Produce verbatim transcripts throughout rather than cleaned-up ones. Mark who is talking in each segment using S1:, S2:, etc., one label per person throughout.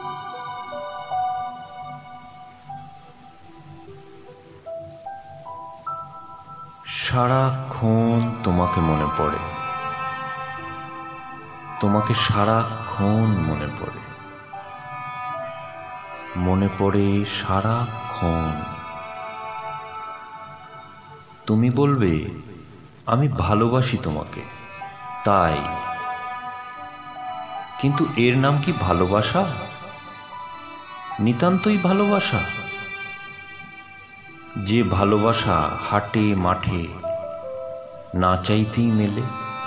S1: সারাক্ষণ তোমাকে মনে পড়ে, তোমাকে সারাক্ষণ মনে পড়ে, মনে পড়ে সারাক্ষণ। তুমি বলবে আমি ভালোবাসি তোমাকে, তাই। কিন্তু এর নাম কি ভালোবাসা? নিতান্তই ভালোবাসা? যে ভালোবাসা হাটে মাঠে না চাইতেই মেলে।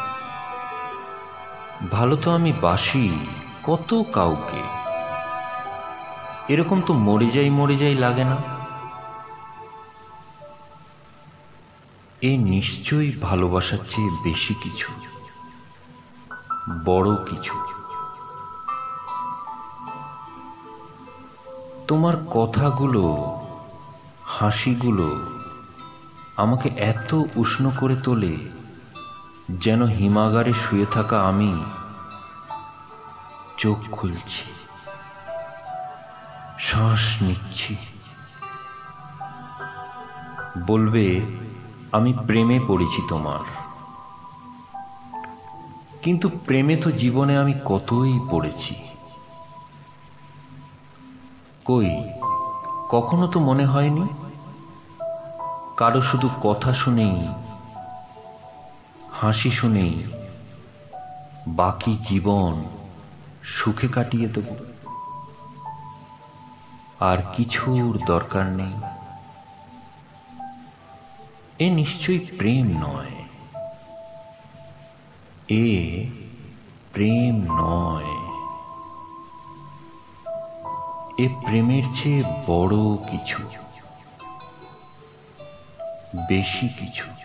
S1: ভালো তো আমি বাসি কত কাউকে, এরকম তো মরে যাই মরে যাই লাগে না। এ নিশ্চয়ই ভালোবাসার চেয়ে বেশি কিছু, বড় কিছু। তোমার কথাগুলো, হাসিগুলো আমাকে এত উষ্ণ করে তোলে, যেন হিমাগারে শুয়ে থাকা আমি চোখ খুলছি, শ্বাস নিচ্ছি। বলবে আমি প্রেমে পড়েছি তোমার, কিন্তু প্রেমে তো জীবনে আমি কতই পড়েছি। কই, কখনো তো মনে হয়নি কারো শুধু কথা শুনেই, হাসি শুনেই বাকি জীবন সুখে কাটিয়ে দেব, আর কিছুর দরকার নেই। এ নিশ্চয়ই প্রেম নয়, এ প্রেম নয়। এ প্রেমের চেয়ে বড় কিছু, বেশি কিছু।